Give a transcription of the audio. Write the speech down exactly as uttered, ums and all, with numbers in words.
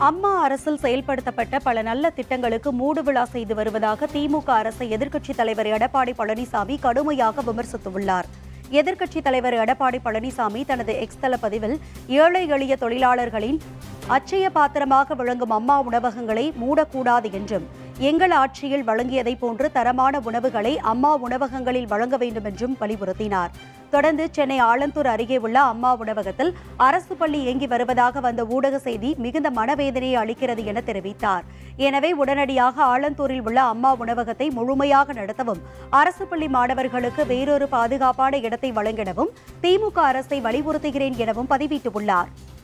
அம்மா அரசில் செயல்படுத்தப்பட்ட பல நல்ல திட்டங்களுக்கு மூடுவிழா செய்து வருவதாக திமுக அரசை எதிர்க்கட்சித் தலைவர் எடப்பாடி பழனிசாமி கடுமையாக விமர்சித்துள்ளார். எதிர்க்கட்சித் தலைவர் எடப்பாடி பழனிசாமி தனது எக்ஸ் தள பதிவில் ஏழை எளிய தொழிலாளர்களின் அச்சய பாத்திரமாக விளங்கும் அம்மா உணவகங்களை மூடக்கூடாது என்றும், எங்கள் ஆட்சியில் வழங்கியதைப் போன்று தரமான உணவுகளை அம்மா உணவகங்களில் வழங்க வேண்டும் என்றும் வலியுறுத்தினார். தொடர்ந்து சென்னை ஆலந்தூர் அருகே உள்ள அம்மா உணவகத்தில் அரசு பள்ளி இயங்கி வருவதாக வந்த ஊடக செய்தி மிகுந்த மனவேதனையை அளிக்கிறது என தெரிவித்தார். எனவே உடனடியாக ஆலந்தூரில் உள்ள அம்மா உணவகத்தை முழுமையாக நடத்தவும், அரசு பள்ளி மாணவர்களுக்கு வேறொரு பாதுகாப்பான இடத்தை வழங்கிடவும் திமுக அரசை வலியுறுத்துகிறேன் எனவும் பதிவிட்டுள்ளார்.